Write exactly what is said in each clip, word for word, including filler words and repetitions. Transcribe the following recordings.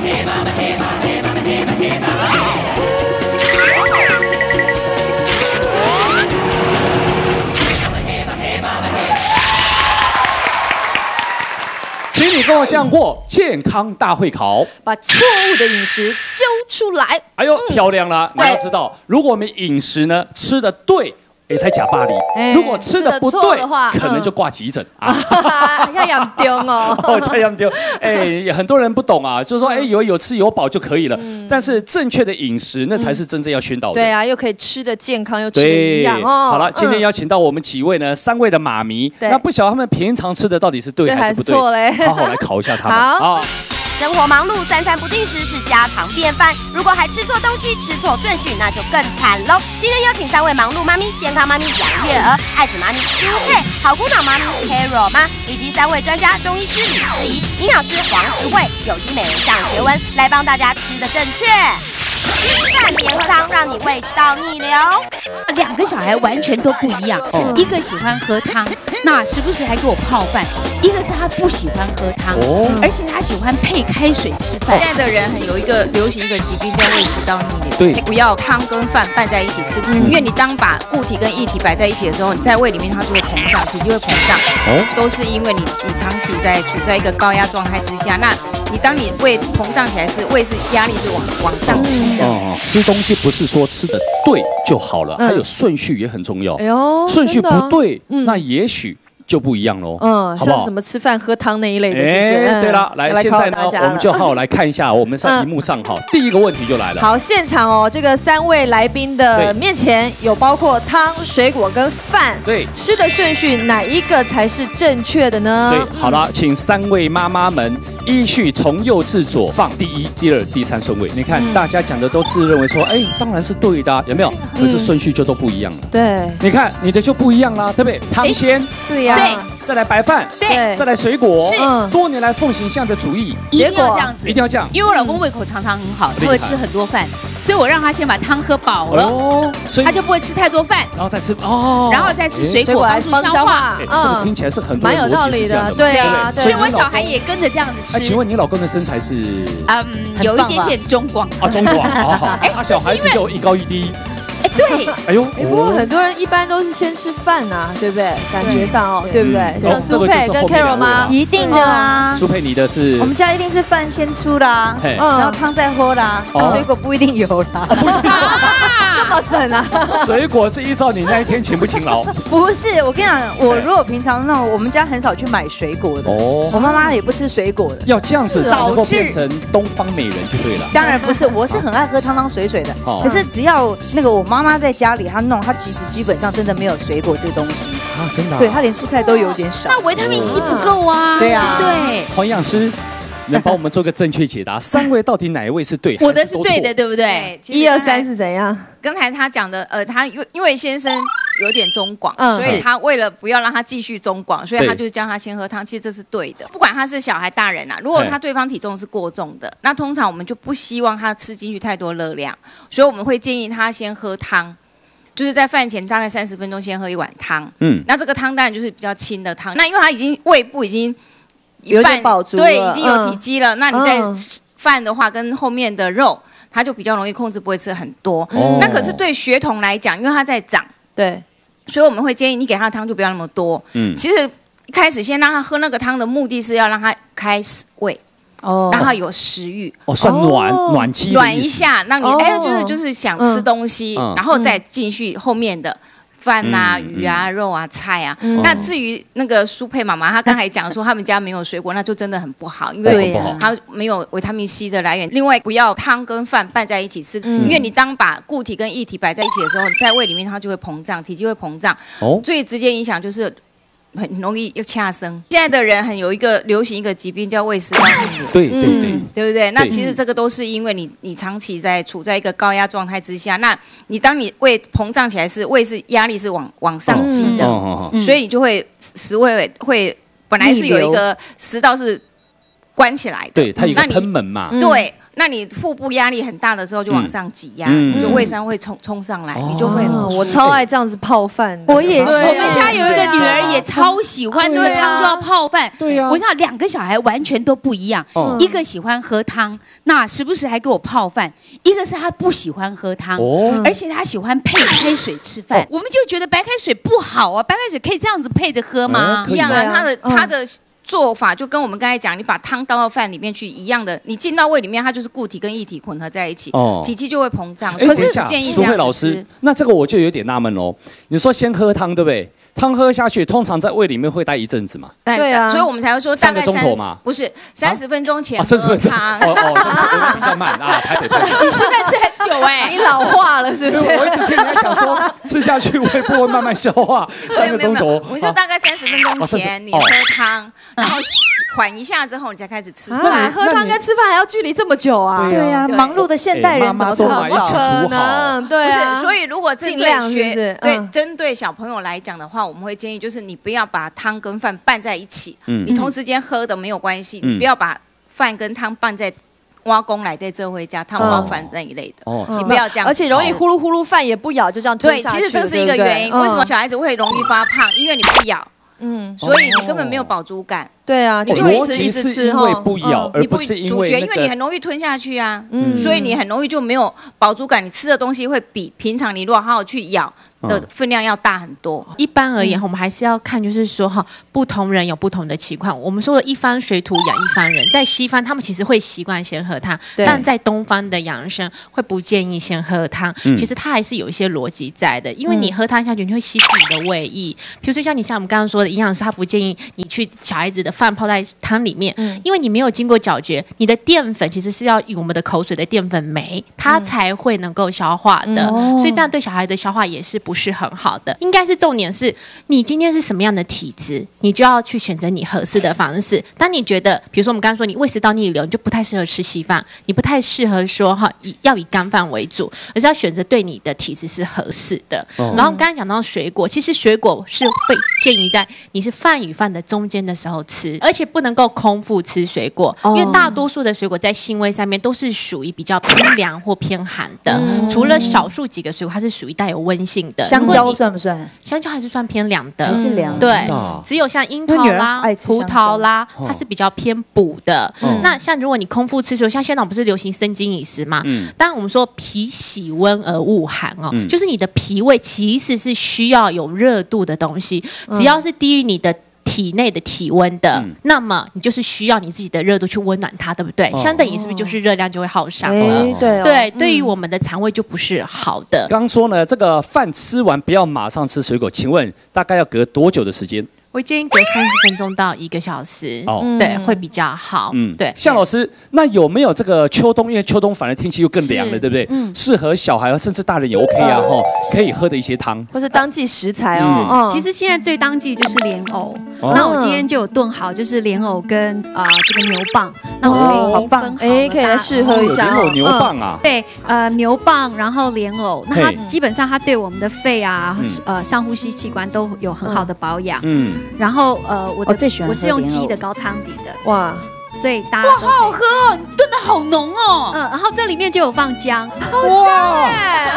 请你跟我讲过健康大会考， 把错误的饮食揪出来。 哎呦，漂亮了！你对要知道，如果我们饮食呢吃的对，也才假巴黎； 哎如果吃的不吃得错对的话， 可能就挂急诊啊。 要养丢哦。 哦，这样就哎，很多人不懂啊，就是说哎，有有吃有饱就可以了。但是正确的饮食，那才是真正要宣导的。 对啊，又可以吃的健康，又吃的营对， 养哦。 好了，今天嗯邀请到我们几位呢，三位的妈咪。 对那不晓得他们平常吃的到底是对对还是不对？ 还是错嘞好好来考一下他们好啊。 生活忙碌，三餐不定时是家常便饭。如果还吃错东西、吃错顺序，那就更惨喽。今天邀请三位忙碌妈咪、健康妈咪杨月娥、爱子妈咪苏佩、好姑娘妈咪 Carol 妈，以及三位专家中医师李思怡、营养师黄淑慧、有机美人上学文，来帮大家吃的正确。吃饭别喝汤，让你胃食道逆流。 两个小孩完全都不一样， 哦一个喜欢喝汤，那时不时还给我泡饭；一个是他不喜欢喝汤， 哦而且他喜欢配开水吃饭。 现在的人很有一个流行一个疾病叫胃食道逆流， 对你不要汤跟饭拌在一起吃，因为你当把固体跟液体摆在一起的时候，你在胃里面它就会膨胀，体积会膨胀， 哦都是因为你你长期在处在一个高压状态之下，那你当你胃膨胀起来是胃是压力是往往上挤的。 哦，吃东西不是说吃的对就好了， 嗯还有顺序也很重要哎。呦， 顺序真的啊不对， 嗯那也许就不一样喽。 嗯， 好不好像什么吃饭喝汤那一类的，是不是？ 哎， 嗯对了，来， 要考现在呢， 大家了我们就好好来看一下我们在荧幕上哈，第一个问题就来了。 好，现场哦，这个三位来宾的对面前有包括汤、水果跟饭， 对吃的顺序哪一个才是正确的呢？ 对，好了，请三位妈妈们依序从右至左放第一、第二、第三顺位。你看，大家讲的都自认为说，哎，当然是对的啊，有没有？可是顺序就都不一样了。 对你看你的就不一样啦，对不对？汤先， 对呀， 对再来白饭， 对再来水果， 是嗯多年来奉行这样的主义， 一定结果要这样子一定。要这样。 因为我老公胃口常常很好， 厉害他会吃很多饭，所以我让他先把汤喝饱了， 哦，所以他就不会吃太多饭， 然后再吃哦， 然后再吃水水果来果帮助帮消消化。 化哎，这个听起来是很多蛮有道理的，对啊， 所以我小孩也。 也跟着这样子哎，请吃。 问你老公的身材是嗯，有一点点中广。 啊中广，好好， 哎他小孩子就一高一低， 哎，对， 哎呦， 哎，不过很多人一般都是先吃饭啊，对不对？感觉上哦，对不对？ 嗯像苏佩跟 Carol 妈， 一定的啊。 苏佩，你的是我们家一定是饭先出啦， 嘿嗯然后汤再喝啦， 哦水果不一定有啦。 这么省啊？ 水果是依照你那一天勤不勤劳不是，我跟你讲，我如果平常那种，我们家很少去买水果的， 哦我妈妈也不吃水果的。 要这样子是才能够导致变成东方美人就对了。 当然不是，我是很爱喝汤汤水水的。 哦可是只要那个我妈妈在家里，她弄，她其实基本上真的没有水果这个东西， 啊，真的啊。 对她连蔬菜都有点少。 那维他命 C 不够啊。 对啊对， 黄营养师能帮我们做个正确解答，三位到底哪一位是对？ 我的还都错是对的，。对不对？ 其实一二三是怎样？ 刚才他讲的，呃，他因为因为先生有点中广， 嗯所以是他为了不要让他继续中广，所以对他就叫他先喝汤。其实这是对的，不管他是小孩大人啊，如果嘿他对方体重是过重的，那通常我们就不希望他吃进去太多热量，所以我们会建议他先喝汤，就是在饭前大概三十分钟先喝一碗汤。 嗯， 那这个汤当然就是比较轻的汤，那因为他已经胃部已经一有点半饱足了对，已经有体积了，那你在嗯吃饭的话跟后面的肉。它就比较容易控制，不会吃很多。 哦那可是对血统来讲，因为它在长， 对， 所以我们会建议你给他的汤就不要那么多。 嗯， 其实一开始先让他喝那个汤的目的是要让他开胃， 哦让他有食欲， 哦，算暖哦暖机的意思暖一。下，让你哦哎就是就是想吃东西嗯， 然后再继续后面的。饭啊、 嗯鱼啊、肉啊、菜啊， 嗯那至于那个苏佩妈妈，她刚才讲说他们家没有水果，那就真的很不好，因为对不好它没有维他命 C 的来源。另外，不要汤跟饭拌在一起吃， 嗯因为你当把固体跟液体摆在一起的时候，在胃里面它就会膨胀，体积会膨胀。 哦， 最直接影响就是很容易又掐生。现在的人很有一个流行一个疾病叫胃食道逆流。 对对对， 对不对？那对其实这个都是因为你你长期在处在一个高压状态之下，那你当你胃膨胀起来是胃是压力是往往上挤嗯的， 哦哦嗯所以你就会食胃会本来是有一个食道是关起来的， 对，它有一个那你喷门嘛。 对。那你腹部压力很大的时候，就往上挤压， 嗯你就胃酸会冲冲上来，你就会很哦我超爱这样子泡饭的。 我也是， 我们家有一个女儿也超喜欢， 对啊喝汤就要泡饭。 对呀， 我知道两个小孩完全都不一样，一个喜欢喝汤，那时不时还给我泡饭；一个是他不喜欢喝汤， 哦， 而且他喜欢配开水吃饭。我们就觉得白开水不好啊，白开水可以这样子配着喝吗？ 可以一样啊，它的嗯它的。做法就跟我们刚才讲，你把汤倒到饭里面去一样的，你进到胃里面，它就是固体跟液体混合在一起， 哦体积就会膨胀。 哎， 可是等一下，苏建议这样慧老师子吃， 那这个我就有点纳闷喽。你说先喝汤，对不对？汤喝下去，通常在胃里面会待一阵子嘛？ 对啊所以我们才会说大概三个钟头嘛不是三十分钟前啊，三十喝分钟。 汤。 哦哦，那比较慢啊，排水排水。 你吃饭吃很久哎， 你老化了是不是？ 因为我一直听人家讲说，吃下去胃部会慢慢消化，三个钟头。 我们说大概三十分钟哦三十前你喝汤，然后缓一下之后你才开始吃啊饭。 喝汤跟吃饭还要距离这么久啊？ 对呀， 对忙碌的现代人怎么做哎妈妈都到？ 买一起可能，对不是， 啊。 所以如果针尽量对学是不是对嗯针对小朋友来讲的话，我们会建议就是你不要把汤跟饭拌在一起， 嗯你同时间喝的没有关系， 嗯你不要把饭跟汤拌在挖工来在这回家汤包饭那一类的， 哦， 你不要这样， 而且容易呼噜呼噜，饭也不咬，就这样吞对， 下去。 其实这是一个对不对原因，为什么嗯小孩子会容易发胖？因为你不咬， 嗯， 所以你根本没有饱足感。 对啊，就哦会一直一逻辑是直吃因为哈不咬， 嗯而你不是因主角， 为那因为你个很容易吞下去啊， 嗯所以你很容易就没有饱足感，你吃的东西会比平常你如果好好去咬的分量要大很多。 一般而言，我们还是要看，就是说哈，不同人有不同的情况。我们说的一方水土养一方人，在西方他们其实会习惯先喝汤， 对但在东方的养生会不建议先喝汤。 嗯其实它还是有一些逻辑在的，因为你喝汤下去，你会稀释你的胃液。比如说像你像我们刚刚说的，营养师他不建议你去小孩子的饭泡在汤里面， 嗯因为你没有经过咀嚼，你的淀粉其实是要以我们的口水的淀粉酶，它才会能够消化的， 嗯所以这样对小孩的消化也是不是很好的。应该是重点是你今天是什么样的体质，你就要去选择你合适的方式。当你觉得，比如说我们刚刚说你胃食道逆流，你就不太适合吃稀饭，你不太适合说哈以要以干饭为主，而是要选择对你的体质是合适的。 哦然后刚才讲到水果，其实水果是会建议在你是饭与饭的中间的时候吃，而且不能够空腹吃水果，因为大多数的水果在性味上面都是属于比较偏凉或偏寒的，除了少数几个水果它是属于带有温性的。 香蕉算不算？ 香蕉还是算偏凉的， 还是凉？ 对知道， 只有像樱因为女儿桃啦爱、吃葡香萄啦， 哦它是比较偏补的。 嗯那像如果你空腹吃水果，像现在我们不是流行生津饮食嘛？ 嗯当然我们说脾喜温而恶寒哦， 嗯就是你的脾胃其实是需要有热度的东西， 嗯只要是低于你的体内的体温的， 嗯那么你就是需要你自己的热度去温暖它，对不对？ 哦相等于是不是就是热量就会耗伤了？ 哎，对哦对，对于我们的肠胃就不是好的。 刚说呢，这个饭吃完不要马上吃水果，请问大概要隔多久的时间？ 我建议隔三十分钟到一个小时， 哦对，会比较好。 嗯， 对。 向老师，那有没有这个秋冬？因为秋冬反而天气又更凉了， 是对不对？ 嗯适合小孩甚至大人也 OK 啊，吼，可以喝的一些汤。 或是当季食材是哦。嗯其实现在最当季就是莲藕， 哦那我今天就有炖好，就是莲藕跟啊、呃这个牛蒡，那我们已经分好了哎，可以来试喝一下哦。 有牛蒡啊， 对，呃，牛蒡，然后莲藕，那它嘿基本上它对我们的肺啊嗯， 呃，上呼吸器官都有很好的保养。 嗯， 然后呃，我的我最喜欢我是用喝莲藕鸡的高汤底的， 哇， 所以大家都可以好喝哦，你炖的好浓哦。 嗯，然后这里面就有放姜， 好香哎！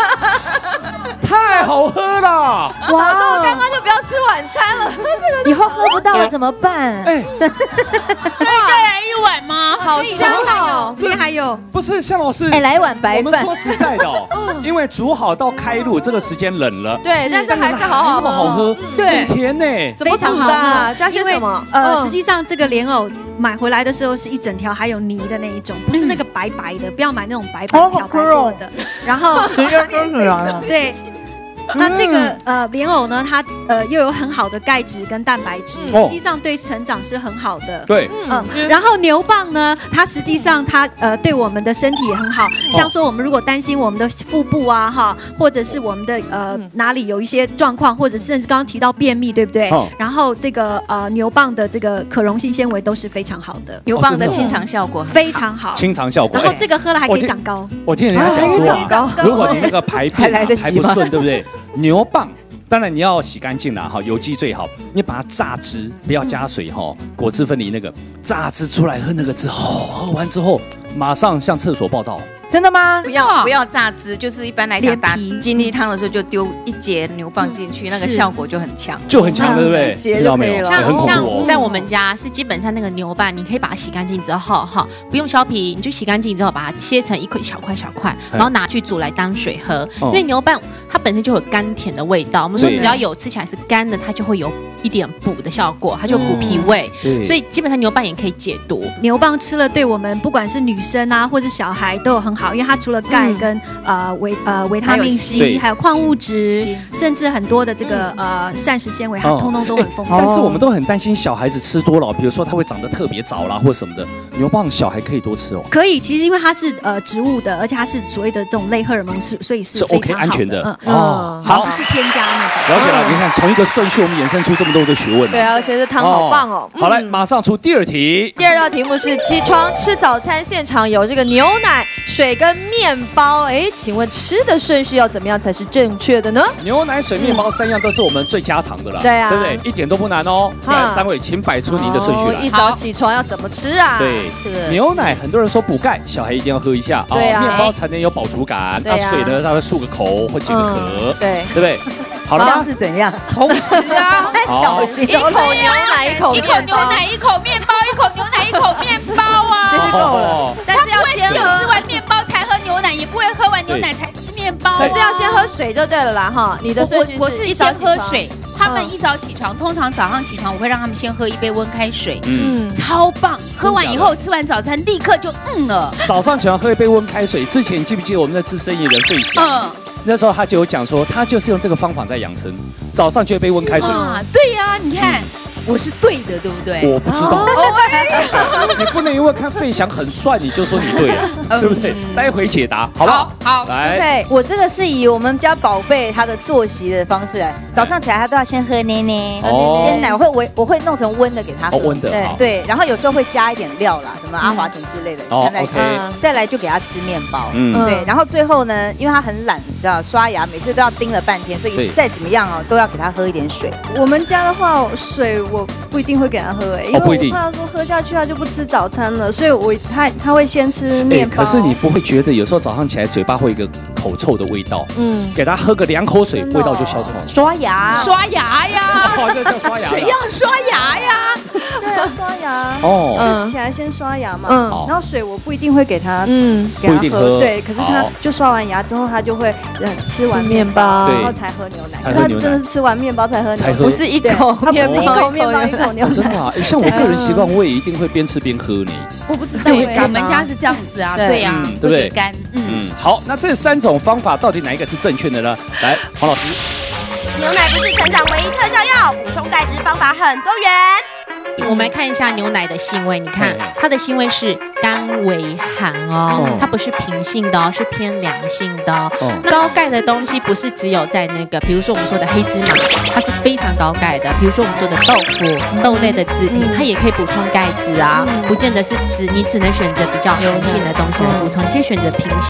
太好喝了！ 早知道我刚刚就不要吃晚餐了， 以后喝不到了怎么办？ 哎， 再来一碗吗？ 好香哦！ 这边还有不是向老师， 哎，来一碗白饭。 我们说实在的哦，因为煮好到开路这个时间冷了， 对，但是还是好好那么好喝。 喝， 对很甜呢。 怎么煮的啊？加些因为什么？ 呃， 嗯实际上这个莲藕买回来的时候是一整条还有泥的那一种，不是那个白白的，不要买那种白白哦好漂白喝哦过的。然后直接喝起来了。 对。那这个呃莲藕呢，它呃又有很好的钙质跟蛋白质， 哦实际上对成长是很好的。 对， 嗯，然后牛蒡呢，它实际上它呃对我们的身体也很好。像说我们如果担心我们的腹部啊哈，或者是我们的呃哪里有一些状况，或者甚至刚刚提到便秘，对不对哦？ 然后这个呃牛蒡的这个可溶性纤维都是非常好的， 牛蒡的清肠效果很好非常好。 清肠效果。 然后哎这个喝了还可我听以长高。 我听人家讲说啊，如果你那个排便啊还来得及吗排不顺，对不对？牛蒡当然你要洗干净啦，哈，有机最好。你把它榨汁，不要加水哈，果汁分离那个榨汁出来喝那个汁，哦，喝完之后马上向厕所报到。 真的吗？ 不要不要榨汁，就是一般来讲打精力汤的时候就丢一节牛蒡进去，那个效果就很强， 就很强，对不对？ 听到没有？ 很恐怖哦。 在我们家是基本上那个牛蒡，你可以把它洗干净之后，哈，不用削皮，你就洗干净之后把它切成一块小块小块，然后拿去煮来当水喝。因为牛蒡它本身就有甘甜的味道，我们说只要有吃起来是干的，它就会有一点补的效果，它就补脾胃，所以基本上牛蒡也可以解毒。 牛蒡吃了对我们不管是女生啊或者小孩都有很好，因为它除了钙跟呃维呃维他命 C， 还有矿物质，甚至很多的这个呃膳食纤维，它通通都很丰富。 但是我们都很担心小孩子吃多了，比如说他会长得特别早啦，或什么的。牛蒡小孩可以多吃哦。 可以，其实因为它是呃植物的，而且它是所谓的这种类荷尔蒙，是所以是非常 OK 安全的。 嗯哦，好，不是添加那种。 了解了，你看从一个顺序我们衍生出这么多的学问。 对啊，而且这汤好棒哦。 好来，马上出第二题。 第二道题目是起床吃早餐，现场有这个牛奶、水跟面包。哎，请问吃的顺序要怎么样才是正确的呢？ 牛奶、水、面包三样都是我们最家常的了， 对啊， 对不对？一点都不难哦。来，三位请摆出您的顺序来。 一早起床要怎么吃啊？ 对，这个牛奶很多人说补钙，小孩一定要喝一下啊。面包才能有饱足感，那水呢，它会漱个口或解个渴， 对， 对不对？好了， 这样是怎样？ 同时啊， 小心一口牛奶，一口一口牛奶，一口面包，一口牛奶，一口面包啊， 这就够了。 但是要先有吃完面包才喝牛奶，也不会喝完牛奶才吃面包。 可是要先喝水就对了啦，哈。你的顺序我是先喝水。他们一早起床，通常早上起床，我会让他们先喝一杯温开水，嗯，超棒。喝完以后，吃完早餐立刻就嗯了。 早上起床喝一杯温开水，之前你记不记得我们的资深艺人费翔？嗯，那时候他就有讲说，他就是用这个方法在养生，早上就一杯温开水。 啊，对呀，你看。我是对的，对不对？ 我不知道，你不能因为看费翔很帅，你就说你对了，对不对？待会解答，好不好？ 好， 来， 我这个是以我们家宝贝他的作息的方式来，早上起来他都要先喝奶奶，鲜奶，我会我我会弄成温的给他喝， 温的， 对对，然后有时候会加一点料啦，什么阿华田之类的，再来吃，再来就给他吃面包，嗯，对，然后最后呢，因为他很懒，你知道，刷牙每次都要盯了半天，所以再怎么样哦，都要给他喝一点水。 我们家的话，水我不一定会给他喝，哎，因为我怕说喝下去他就不吃早餐了，所以我他他会先吃面包。 可是你不会觉得有时候早上起来嘴巴会有一个口臭的味道？嗯，给他喝个两口水，味道就消失了。 刷牙， 刷牙呀， 这叫刷牙。 谁要刷牙呀？ 对啊，刷牙。哦，嗯，起来先刷牙嘛。嗯，然后水我不一定会给他，嗯，给他喝。对，可是他就刷完牙之后，他就会吃完面包，然后才喝牛奶。他真的是吃完面包才喝牛奶， 不是一口面包， 一口面包一口牛奶。 真的啊，像我个人习惯，我也一定会边吃边喝呢。 我不知道， 我们家是这样子啊，对呀， 对不对？ 干， 嗯，好，那这三种方法到底哪一个是正确的呢？来，黄老师。 牛奶不是成长唯一特效药，补充钙质方法很多元。 我们来看一下牛奶的性味，你看它的性味是甘为寒哦，它不是平性的哦，是偏凉性的哦。高钙的东西不是只有在那个，比如说我们说的黑芝麻，它是非常高钙的。比如说我们说的豆腐、豆类的制品，它也可以补充钙质啊，不见得是只你只能选择比较寒性的东西来补充，你可以选择平性。